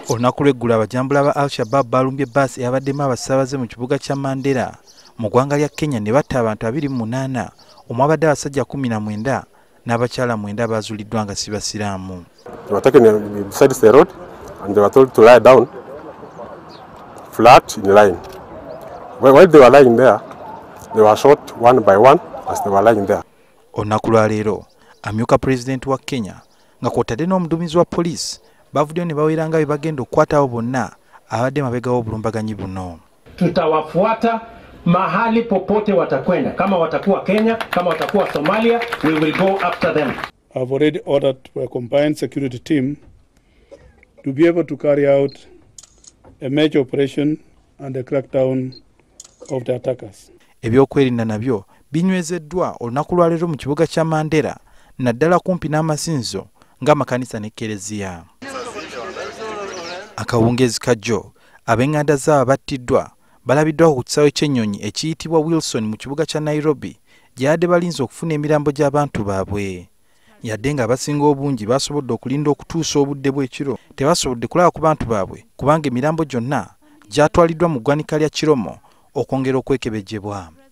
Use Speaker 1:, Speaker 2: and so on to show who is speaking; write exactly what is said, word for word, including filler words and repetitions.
Speaker 1: Olunaku lw'eggulu abajambula ba Alshabab balumbye bbaasi eyabaddemu abasabaze mu kibuga kya Mandera mu ggwanga lya Kenya ne batta abantu abiri mu munaana, omwo abadde abasajja kumi na mwenda n'abakyala mwenda abaazuuliddwa nga si basiraamu.
Speaker 2: They were taken beside the road and they were told to lie down flat in line. While they were lying there, they were shot one by one as they were lying there.
Speaker 1: Olunaku lwaleero Amyuka President wa Kenya nga kw'otadde n'omuduumizi wa poliisi bavuddeyo ne baweranga bwebagenda okukwatawo bonna abadde mabega w'obulumbaganyi buno.
Speaker 3: Tutawafuata mahali popote watakwenda, kama watakuwa Kenya, kama watakuwa Somalia, we will go after them.
Speaker 4: I've already ordered a combined security team to be able to carry out a major operation and a crackdown of the attackers.
Speaker 1: Ebyokwerinda nabyo binywezeddwa olunaku lwaleero mu kibuga kya Mandera naddala kumpi n'amasinzo ng'amakanisa n'ekkereziya. Akawungeezi kajjo abeganda zaabo abattidwa baalabiddwako ku kisaawe ky'ennyonyi ekiyitibwa Wilson mu kibuga kya Nairobi gy'abadde balinze okufuna emirambo gy'abantu baabwe. Yadde nga abasinga obungi basobodde okulinda okutuusa obudde bw'ekiro tebasobodde kulaba ku bantu baabwe kubanga emirambo gyonna gyatwaliddwa mu ggwanika lya Kiromo okwongera okwekebejjebwa.